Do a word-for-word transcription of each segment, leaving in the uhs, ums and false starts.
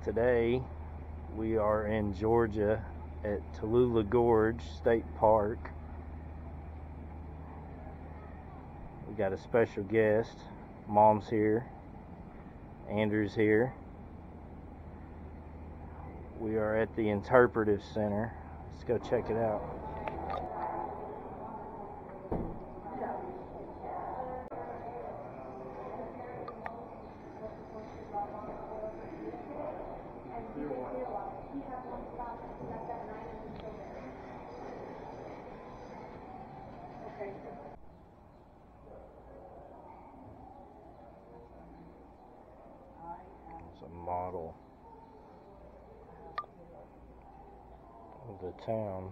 Today we are in Georgia at Tallulah Gorge State Park. We got a special guest. Mom's here. Andrew's here. We are at the Interpretive Center. Let's go check it out. It's a model of the town.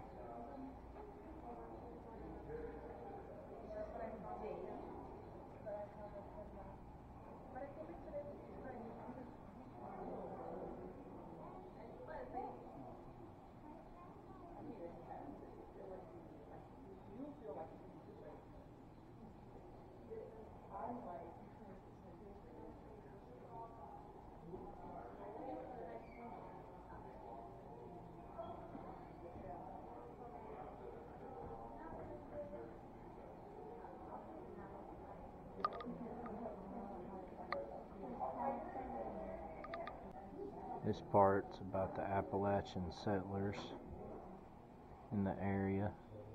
This part's about the Appalachian settlers in the area.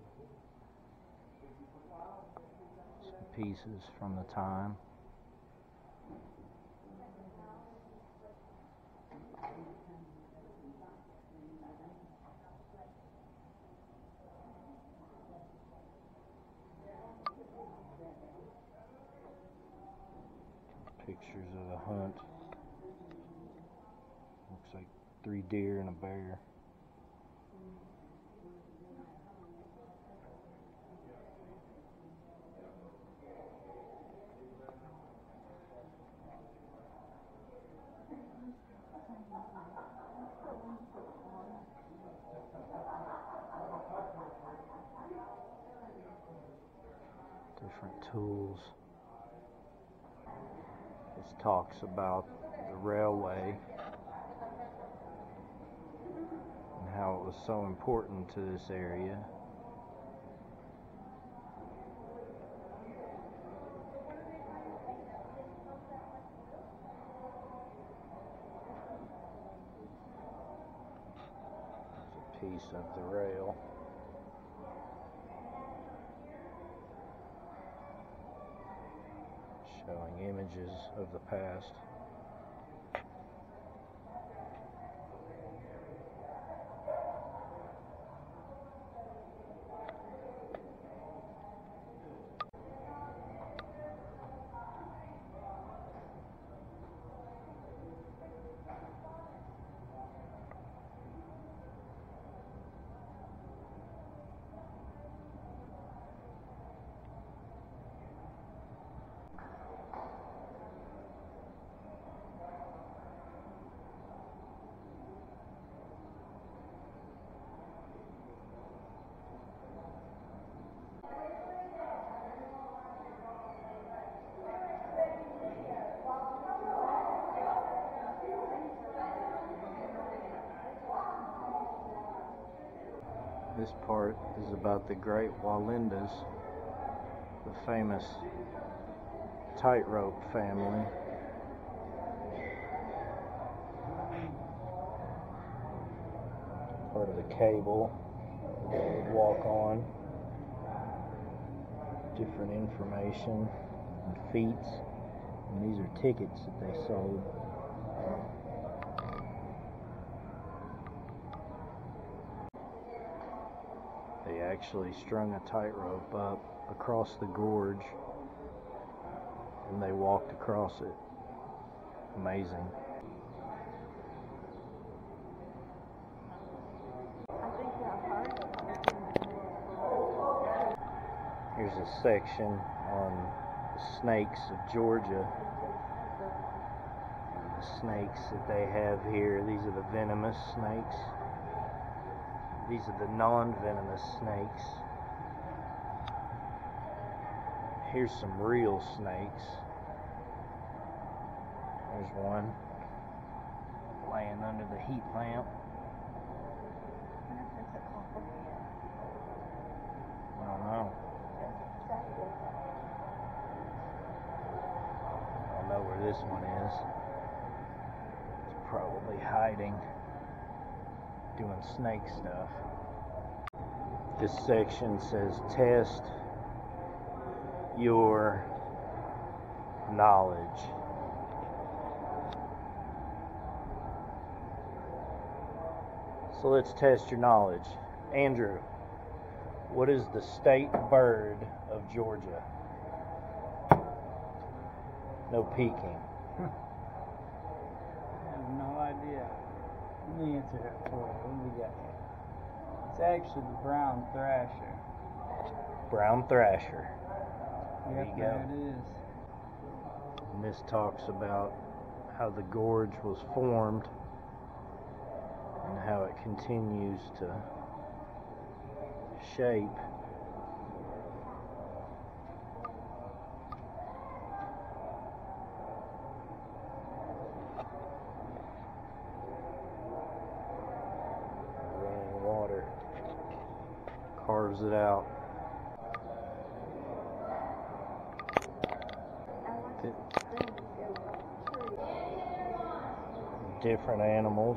Some pieces from the time. Pictures of the hunt. Looks like three deer and a bear. Different tools. This talks about the railway and how it was so important to this area. There's a piece of the rail. Showing images of the past. This part is about the Great Wallendas, the famous tightrope family. Part of the cable that they would walk on. Different information and feats. And these are tickets that they sold. They actually strung a tightrope up across the gorge and they walked across it. Amazing. Here's a section on the snakes of Georgia. The snakes that they have here, these are the venomous snakes. These are the non-venomous snakes. Here's some real snakes. There's one. playing under the heat lamp. I wonder if it's a copperhead. I don't know. I don't know where this one is. It's probably hiding, doing snake stuff. This section says test your knowledge. So let's test your knowledge. Andrew, what is the state bird of Georgia? No peeking. I have no idea. Let me answer that for you. What do we got here? It's actually the brown thrasher. Brown thrasher. There Yep, you go. there it is. And this talks about how the gorge was formed and how it continues to shape. Running water carves it out. Different animals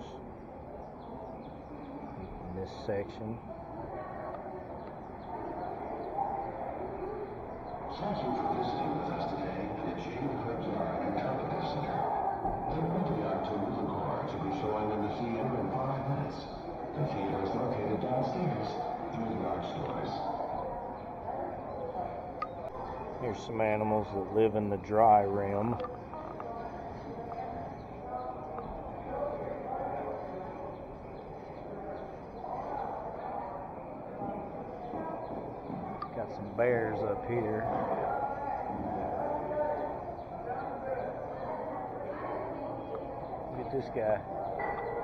in this section. Thank you for visiting with us today at the Jane Krebsar Interpretive Center. We're going to be on Tallulah Gorge to be showing in the theater in five minutes. The theater is located downstairs through the art stores. Here's some animals that live in the dry rim. Got some bears up here. Look at this guy.